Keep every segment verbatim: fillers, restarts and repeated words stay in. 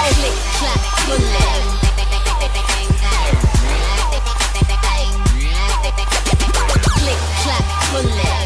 Click, clap, pull it. Click, clap, pull it.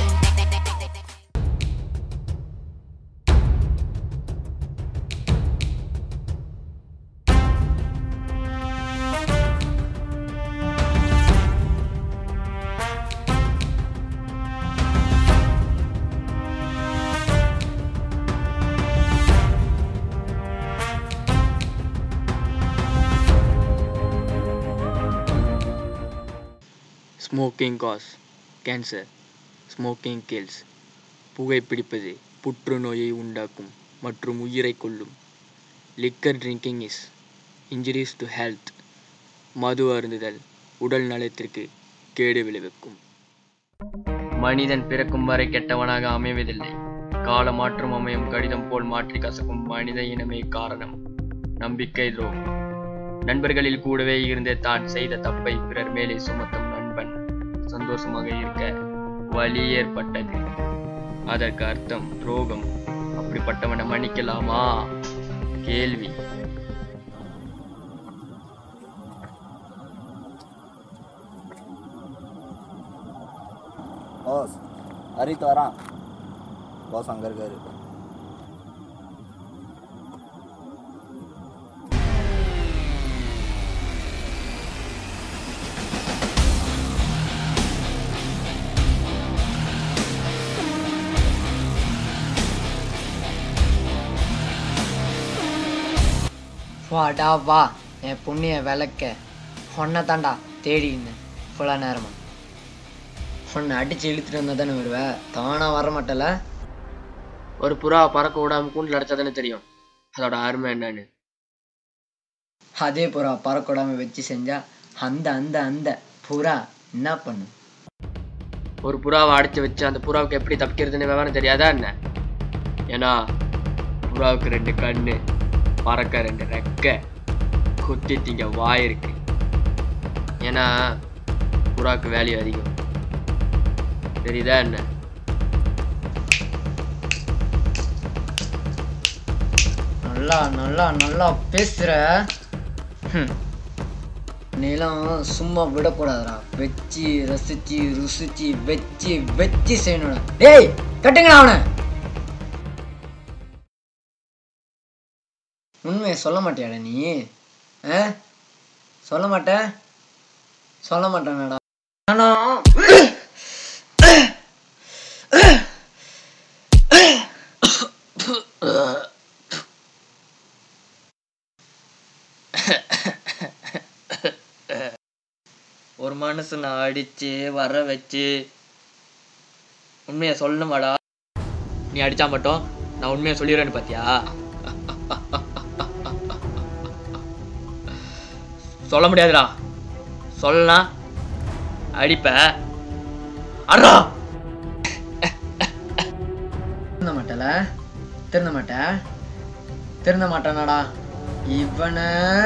Smoking causes cancer. Smoking kills. புகைப்பிடிப்பது புற்றுநோயை உண்டாக்கும் மற்றும் உயிரை கொல்லும். Liquor drinking is injuries to health. மது அருந்துதல் உடல் நலத்திற்கு கேடு விளைவிக்கும். மனிதன் பிறக்கும் வரை கெட்டவனாக அமைவதில்லை. கால மாற்றம் அமையும் கடிதம் போல் மாற்றி கசக்கும் மனித இனமே காரணம். நம்பிக்கை துரோகம். நண்பர்களில் கூடவே இருந்து தான் செய்த தப்பை பிறர் மேலே சுமத்தும் நண்பன் சந்தோஷமாக இருக்க வலி ஏற்பட்டது. அதற்கு அர்த்தம் துரோகம். அப்படிப்பட்டவனை மன்னிக்கலாமா? கேள்வி. பாஸ் ஹரித் வரான். பாஸ் அங்கே இருக்காரு. வாடா வா என் புண்ணிய விளக்க. ஒன்றை தாண்டா தேடின்னு ஃபுல்லாக நேரமா ஒன்றை அடித்து இழுத்துட்டு வந்தால் தானே வருவேன். தானாக வர மாட்டல. ஒரு புறா பறக்க விடாம கூண்டில் அடைச்சா தானே தெரியும் அதோட அருமை என்னன்னு. அதே புறா பறக்க விடாமல் வச்சு செஞ்சா அந்த அந்த அந்த புறா என்ன பண்ணும்? ஒரு புறாவை அடைச்சி வச்சு அந்த புறாவுக்கு எப்படி தப்பிக்கிறதுன்னு விவரம் தெரியாதா என்ன? ஏன்னா புறாவுக்கு ரெண்டு கண்ணு, பறக்க ரெண்டு ரெக்க, குத்தி திங்க வாய் இருக்கு. ஏன்னா புறாவுக்கு வேல்யூ அதிகம். தெரியுதா என்ன? நல்லா நல்லா நல்லா பேசுற. நீலாம் சும்மா விடக்கூடாதுடா. வச்சு ரசிச்சு ருசிச்சு வச்சு வச்சு செய்யணும். டேய் கட்டுங்கடா அவனை. உண்மையை சொல்ல மாட்டியாடா நீ? ஆ சொல்ல மாட்ட சொல்ல மாட்டேனடா. ஆனா ஒரு மனுஷனை அடிச்சு வர வச்சு உண்மையை சொல்லணுமாடா? நீ அடிச்சா மட்டும் நான் உண்மையை சொல்லிடுறேன்னு பாத்தியா? சொல்ல முடியாதுடா. சொல்லலாம் அடிப்ப. அடா திருந்த மாட்டல திருந்த மாட்ட திருந்த மாட்டானடா இவனை.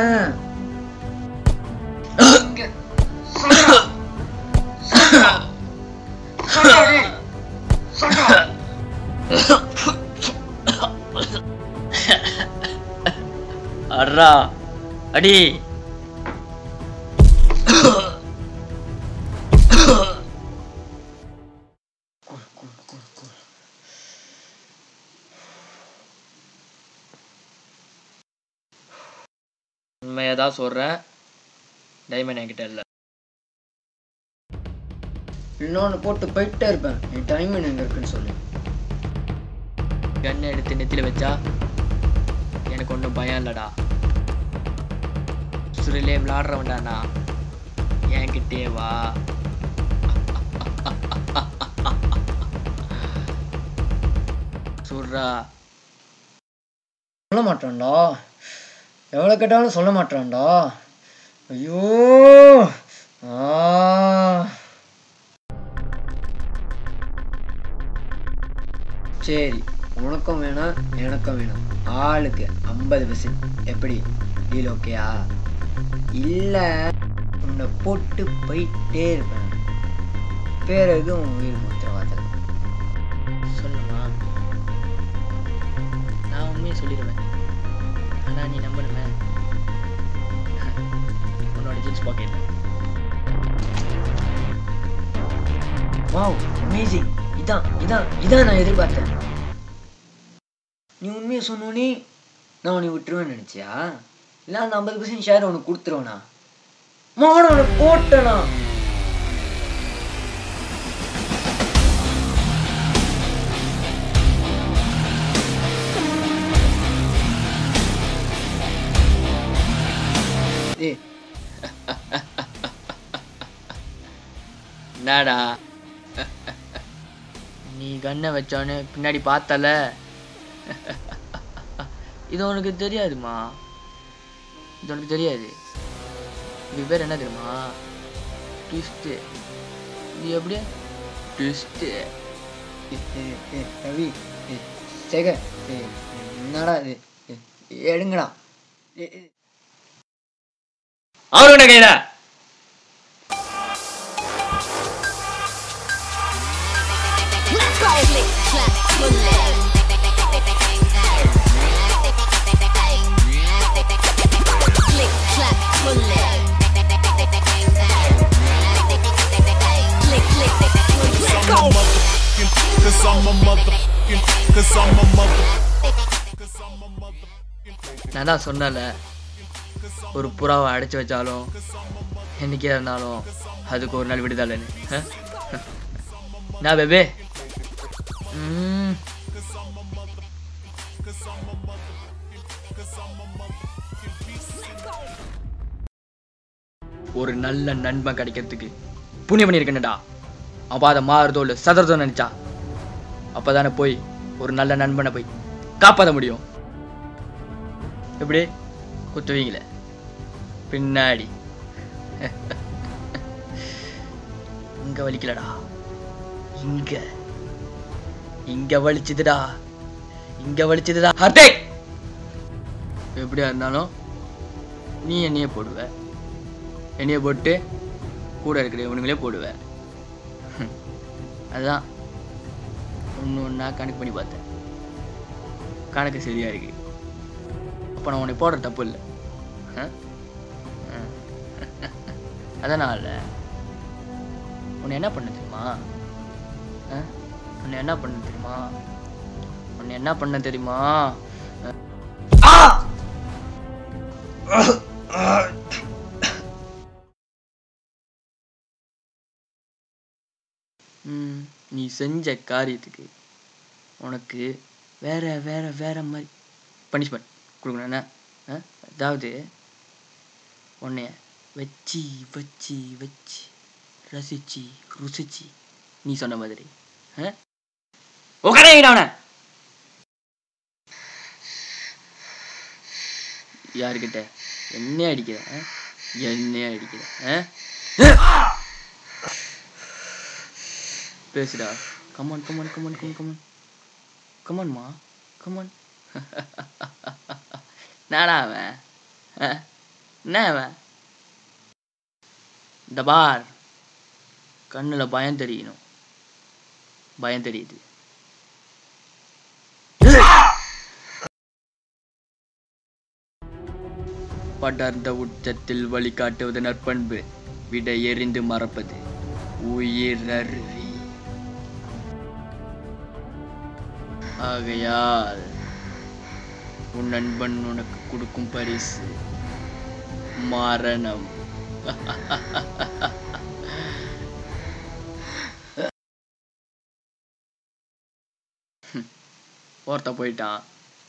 அடா அடி. உண்மையதான் சொல்றேன். டைமண்ட் என்கிட்ட இல்லை. இன்னொன்னு போட்டு போயிட்டே இருப்பேன். என் டைமண்ட் எங்க இருக்குன்னு சொல்லு. கண்ணை எடுத்து நெத்தில வச்சா எனக்கு ஒன்றும் பயம் இல்லடா. சுரிலே விளாடுறவன்டாண்ணா என்கிட்டே வா. சுர்ரா. சொல்ல மாட்டான்டா. எவ்வளோ கேட்டாலும் சொல்ல மாட்டான்டா. ஐயோ ஆ சரி, உனக்கும் வேணாம் எனக்கும் வேணும். ஆளுக்கு ஐம்பது பர்சன்ட். எப்படி டீல் ஓகேயா? இல்லை உன்னை போட்டு போயிட்டே இருப்பேன். பிறகு உன் உயிர் உத்தரவாதம். சொல்லுமா? நான் உண்மையை சொல்லிடுவேன். ஆனால் நீ நம்பணுமே. ஓகே. Wow, amazing. இதான் இதான் இதான் நான் எதிர்பார்த்தேன். நீ உண்மையை சொன்னோன்னே நான் உன்னை விட்டுருவேன்னு நினச்சியா? இல்லை அந்த ஐம்பது பர்சன்ட் ஷேர் உனக்கு கொடுத்துருவேண்ணா? மாட உனக்கு போட்டேண்ணா. ஏ என்னடா நீ கண்ணை வச்சோன்னு பின்னாடி பார்த்தல? இது உனக்கு தெரியாதுமா, இது உனக்கு தெரியாது. இது பேர் என்ன தெரியுமா? ட்விஸ்ட்டு. இது எப்படி ட்விஸ்ட்டு? ரவி சேகர், என்னடா இது? எடுங்கடா. அவருட கையில Click, clap, pull it. Click, clap, pull it. Click, click, pull it. Go. Cause I'm a motherfucking, cause I'm a motherfucking, cause I'm a motherfucking. நான் தான் சொன்னல, ஒரு புறாவை அடைச்சி வச்சாலும் என்னைக்கே இருந்தாலும் அதுக்கு ஒரு நாள் விடுதலைன்னு. நான் பேபே ஒரு நல்ல நண்பன் கிடைக்கிறதுக்கு புண்ணியம் பண்ணியிருக்கேன்டா. அப்போ அதை மாறுதோ இல்லை சதறதோ நினைச்சா அப்பதானே போய் ஒரு நல்ல நண்பனை போய் காப்பாற்ற முடியும். எப்படி குத்துவீங்களே பின்னாடி. இங்க வலிக்கலடா, இங்க இங்க வலிச்சுதுடா, இங்க வலிச்சுதுடா. ஹர்தே எப்படியா இருந்தாலும் நீ என்னையே போடுவ, என்னையே போட்டு கூட இருக்கிற இவனுங்களே போடுவ. அதுதான் ஒன்று ஒன்றா கணக்கு பண்ணி பார்த்தேன். கணக்கு சரியா இருக்கு. அப்போ நான் உன்னை போடுற தப்பு இல்லை. அதனால உன்னை என்ன பண்ண தெரியுமா? உன்னை என்ன பண்ண தெரியுமா? உன்னை என்ன பண்ண தெரியுமா? நீ செஞ்ச காரியத்துக்கு உனக்கு வேற வேற வேற மாதிரி பனிஷ்மெண்ட் கொடுக்கணும். என்ன? அதாவது உன்னைய வச்சு வச்சு வச்சு ரசிச்சு ருசிச்சு நீ சொன்ன மாதிரி உட்கார யாருக்கிட்ட என்ன அடிக்கிற? என்ன அடிக்கிற? பேசுடா. Come on come on come on come on come on கமான்மா கமான். நானா அவன்? என்ன அவன்? இந்த பார், கண்ணுல பயம் தெரியணும். பயம் தெரியுது. படர்ந்த உச்சத்தில் வழிகாட்டுவது நற்பண்பு, விட எரிந்து மறப்பது உயிர் அருவி. ஆகையால் உன் நண்பன் உனக்கு கொடுக்கும் பரிசு மரணம். ஒருத்த போயிட்டான்.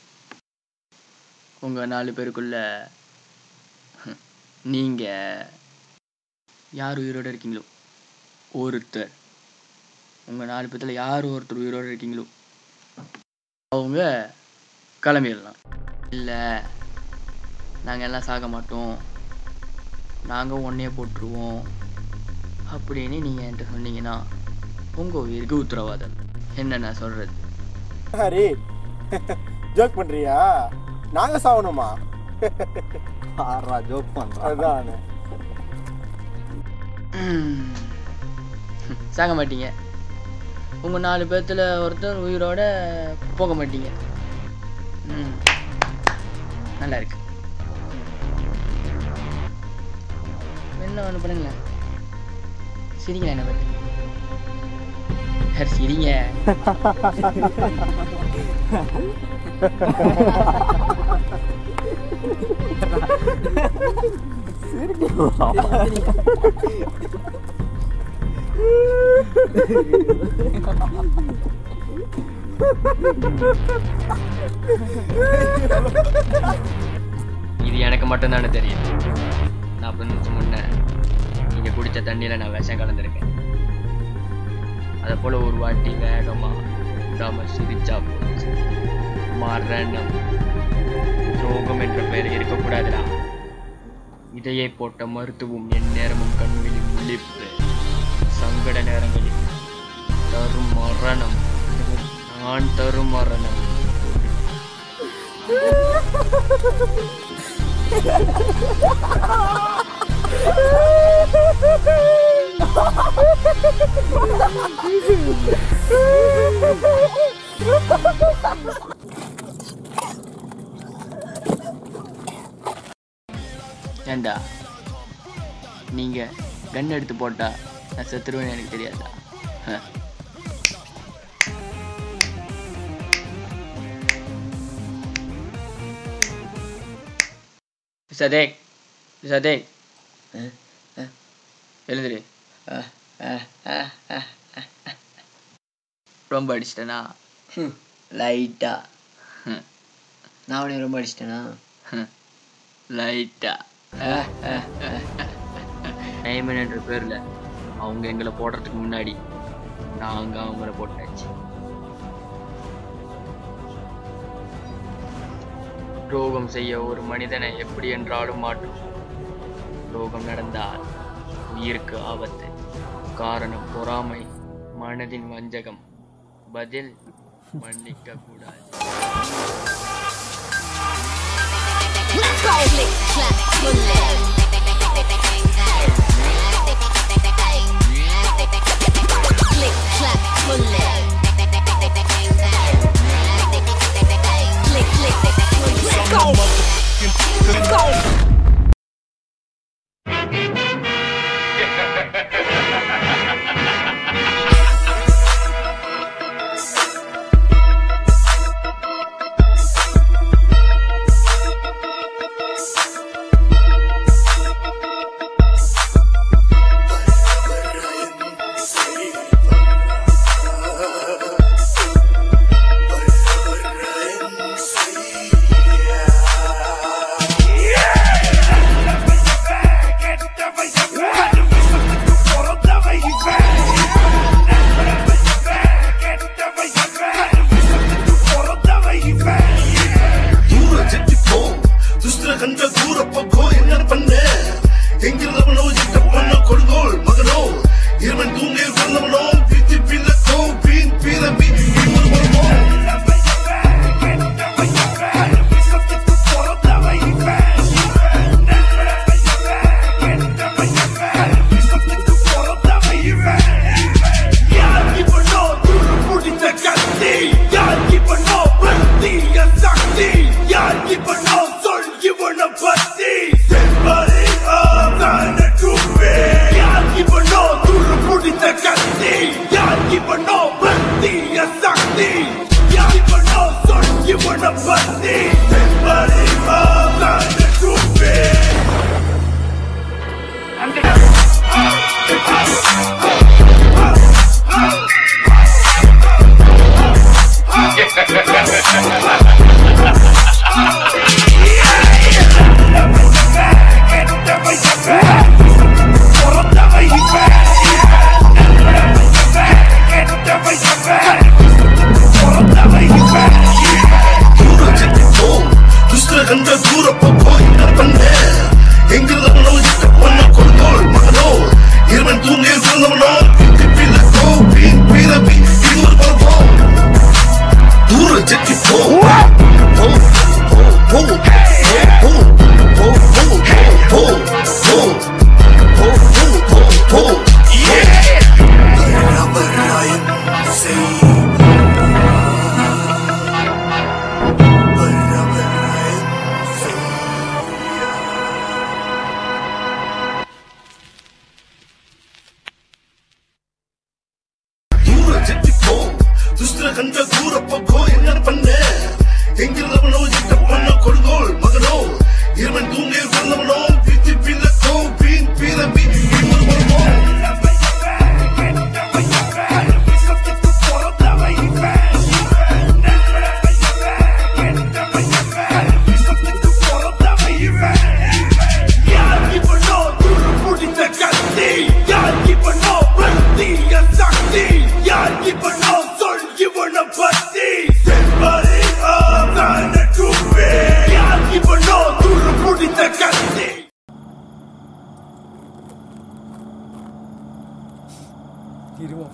உங்க நாலு பேருக்குள்ள நீங்க யார் உயிரோட இருக்கீங்களோ ஒருத்தர், உங்க நாலு பேர்த்துல யார் ஒருத்தர் உயிரோட இருக்கீங்களோ அவங்க கிளம்பிடலாம். இல்லை நாங்கள் எல்லாம் சாக மாட்டோம், நாங்கள் ஒன்றையே போட்டுருவோம் அப்படின்னு நீங்கள் என்கிட்ட சொன்னீங்கன்னா உங்கள் உயிருக்கு உத்தரவாதம். என்ன நான் சொல்கிறது? ஹரி ஜோக் பண்ணுறியா? நாங்கள் சாகணுமா? ஆறா ஜோக் பண்ணுறா. அதான் சாக மாட்டீங்க. உங்கள் நாலு பேர்த்தில் ஒருத்தர் உயிரோட போக மாட்டீங்க. ம் நல்லா இருக்கு. என்ன ஒன்று பண்ணுங்களேன். சிரிங்களேன் என்ன பார்த்து. சார் சிரிங்க. இது எனக்கு மட்டும்தானே தெரியும். நாற்பது நிமிஷம் முன்ன நீங்க குடிச்ச தண்ணியில நான் விஷம் கலந்துருக்கேன். அதை போல ஒரு வாட்டி வேகமா விடாம சிரிச்சா போச்சு. மரணம் துரோகம் என்ற பெயர் இருக்கக்கூடாதுடா. இதையே போட்ட மருத்துவம் என் நேரமும் கண்விழி முழிப்பு சங்கட நேரங்களில் தரும் மரணம். நான் தரும் மரணம். ஏண்டா நீங்க கன் எடுத்து போட்டா நான் செத்துருவேன்னு எனக்கு தெரியாதா? சதேக் சதேக் எழுதுரு. ரொம்ப அடிச்சிட்டேனா? லைட்டா. நான் உடனே ரொம்ப அடிச்சிட்டேனா? லைட்டா. நைமன் என்ற பேர்ல அவங்க எங்களை போடுறதுக்கு முன்னாடி நாங்க அவங்கள போட்டாச்சு. துரோகம் செய்ய ஒரு மனிதனை எப்படி என்றாலும் மாற்றும். துரோகம் நடந்தால் உயிருக்கு ஆபத்து. காரணம் பொறாமை, மனதின் வஞ்சகம். பதில் மன்னிக்க கூடாது. Click, clap, bullet. Click, clap, bullet. Click, click, bullet. Go. Go.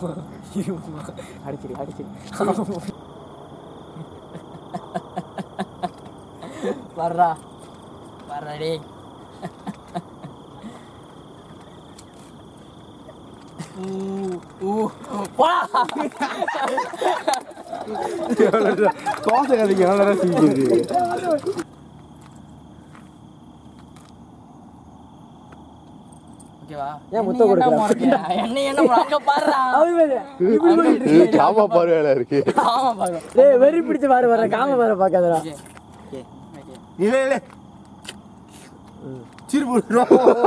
அடிச்சிரு அடிச்சிரு வர்றா வர்றா டே காசை கதைக்கு நல்லா சிரிக்குது. ஏன் முத்த கொடுக்குற என்ன என்ன அங்க பாருடா காமா பார்வையில இருக்கு. காமா பாரு டேய் வெறி பிடிச்சு பாரு வர காமா பாரு பாக்காதடா இல்ல இல்ல சீர் போடுறோம்.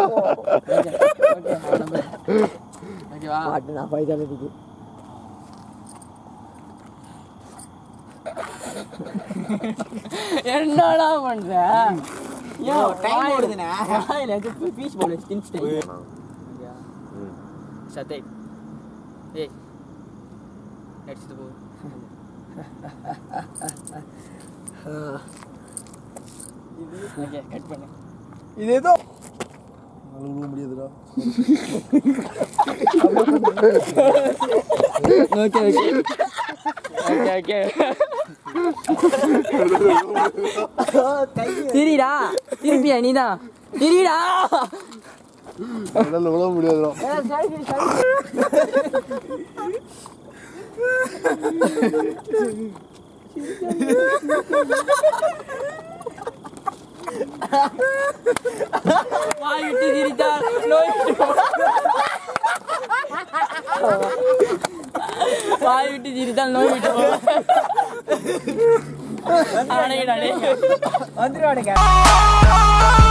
ஓகே வா மாட்டு நான் பைசா எடுத்து என்னடா பண்ற யோ டைம் ஓடுதுனே வாயில அது பீஸ் போல ஸ்டின்ஸ் டைம் சத்தே ஏய் எடுத்து போ இது ஓகே கட் பண்ணு இது ஏதோ அழுக முடியாதுடா. ஓகே ஓகே ஓகே திரிடா திருப்பியா நீதான் திரிடா என்னால உழ முடியாதுடா. வாய் விட்டு திரித்தால் நோய் வாய் விட்டு திரித்தால் நோய் விட்டு வந்துருவானுங்க.